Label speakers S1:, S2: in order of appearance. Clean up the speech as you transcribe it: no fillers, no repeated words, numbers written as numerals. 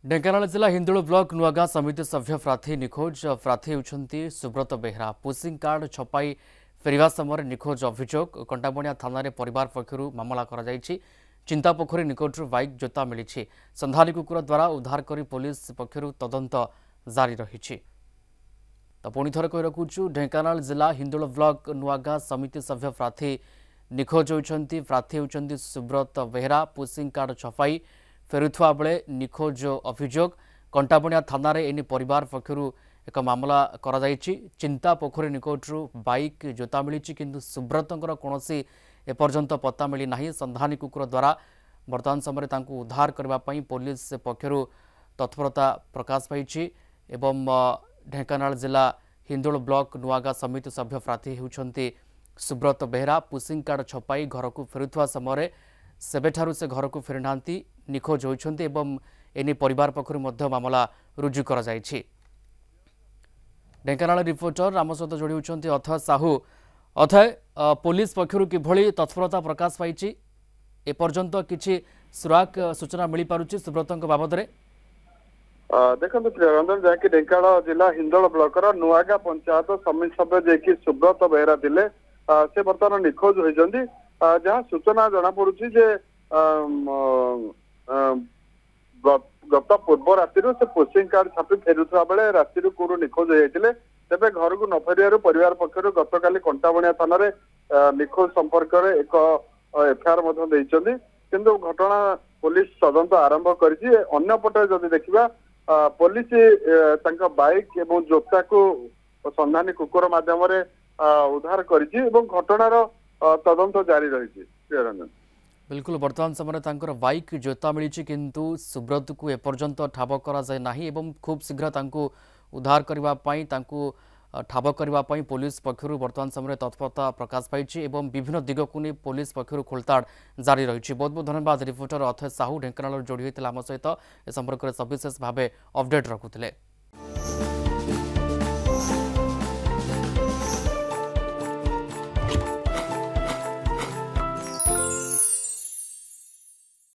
S1: ढेंकानाल जिला हिंदोल ब्लॉक नुआगां समिति सभ्य प्रार्थी निखोज प्रार्थी होती सुब्रत बेहरा पोस्टिंग कार्ड छपाई फेरिया समय निखोज अभियोग कंटाबणिया थाना परिवार पक्षर मामला कर चिंतापोखरी निकट बाइक जोता मिली संधानी कुकुर द्वारा उद्धार कर पुलिस पक्षर तदंत जारी रही। तो पुणी थर कही रखुचु ढेंकानाल जिला हिंदोल ब्लॉक नुआगां समिति सभ्य प्रार्थी निखोज होती प्रार्थी होती सुब्रत बेहरा पोस्टिंग कार्ड छपाई फेरुवा बेले निखोज अभियोग कंटाबणिया थाना एने परिवार पक्षर एक मामला कर चिंतापोखरी निकट बाइक जोता मिली किंतु सुब्रतर कौन एपर्यंत पत्ता मिली ना संधानी कुकुर द्वारा वर्तमान समय उद्धार करने पुलिस पक्षर तत्परता प्रकाश पाई। ढेंकानाल जिला हिंदोल ब्लॉक नुआगां समिति सभ्य प्रार्थी होती सुब्रत बेहरा पुसिंग कार्ड छपाई घर को फेरुवा समय सेबेठारु से घर को फेरी ना निखोज होती एने परिवार पक्षर मामला रुजु कर ढेंकानाल रिपोर्टर आम सहित जोड़ी होती अथय साहू। अथय पुलिस पक्षर किभली तत्परता प्रकाश पाई एपर्यंत किसी सुराग सूचना मिल पारुछि सुब्रत बाबद
S2: देखो प्रियरंजन जहाँकि ढेंकानाल जिला हिंदोल ब्लॉक नुआगां पंचायत समिति सभ्य जैकि सुब्रत बेहरा थे से बर्तमान निखोज होती जहाँ सूचना जना पड़ी गत पूर्व राति से पोस्टिंग कार्ड छापी फेरुवा बेले राति कौर निखोज होते तेज घर को न फेर परिवार पक्षर गतकाली कंटाबणिया थाना निखोज संपर्क में एक एफआईआर किंतु घटना पुलिस तदंत आरंभ करपटे जदि देखा पुलिस बाइक एवं जोता को संधानी कुकुर मध्यम उद्धार कर घटनार तदंत जारी रही। प्रियरंजन
S1: बिल्कुल वर्तमान समय बाइक जोता मिली किंतु सुब्रत को एपर्यंत ठाब कर खूब शीघ्र उद्धार करने ठाब करने पुलिस पक्षर वर्तमान समय तत्परता प्रकाश पाई विभिन्न दिग को नहीं पुलिस पक्षर खोलताड़ जारी रही। बहुत बहुत धन्यवाद रिपोर्टर अथय साहू ढेंकानाल जोड़ी होता आम सहित ए संपर्क में सविशेष भाव अपडेट रखुले।